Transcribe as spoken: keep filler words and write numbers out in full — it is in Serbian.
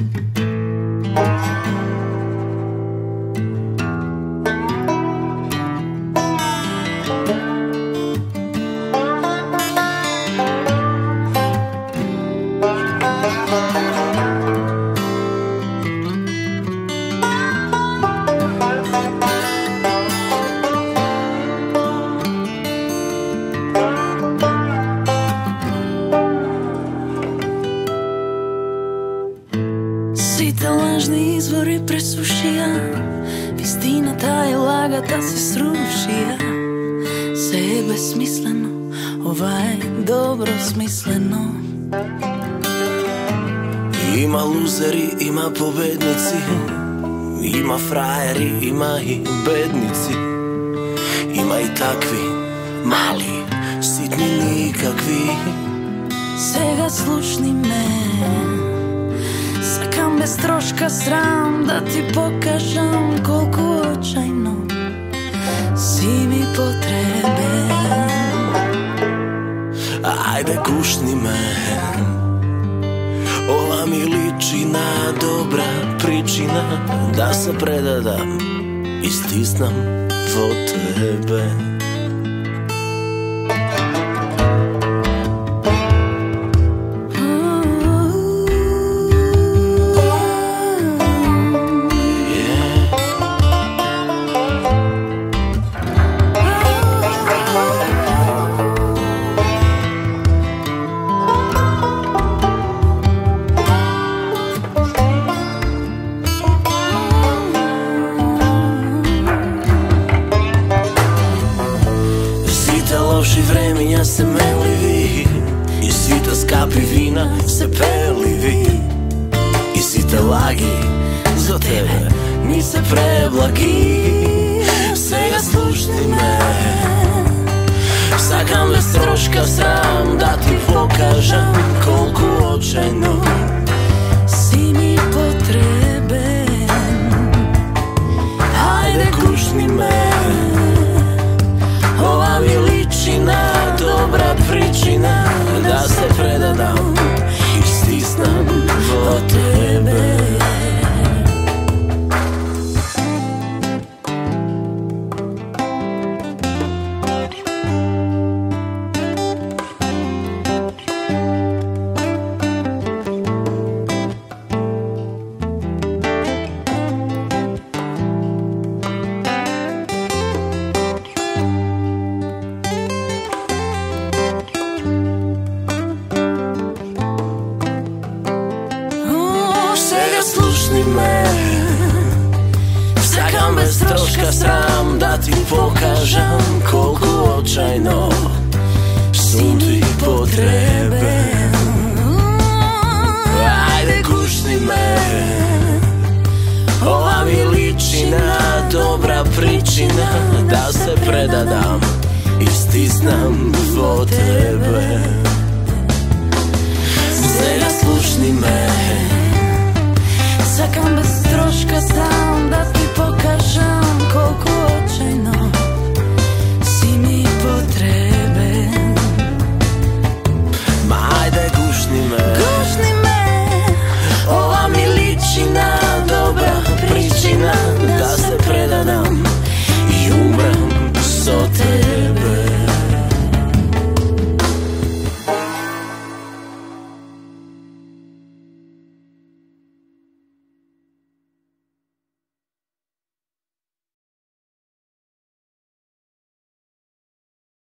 Svi te lažni izvori presušija, istina ta je laga da se srušija. Sve je besmisleno, ovaj dobro smisleno. Ima luzeri, ima pobednici, ima frajeri, ima i bednici. Ima i takvi, mali, sitni nikakvi. Svega slušni me, sakam bez troška sram da ti pokažem koliko očajno si mi potreben. Ajde kušni me, ova mi liči na dobra pričina, da se predadam i stisnem vo tebe. Loši vremenja se melivi i svita skapi vina se pelivi. I svita lagi za tebe mi se preblagi. Svega slušni me, sakam bez troška sram da ti pokažem koliko očajno si mi potreben. Ajde kušni me, ova mi liči na dobra pričina, da se predadam i stisnem vo tebe. Slušni me, sakam bez troška sram da ti pokažem koliko očajno sam ti potreben. Ajde kušni me, ova mi liči na dobra pričina, da se predadam i stisnem vo tebe.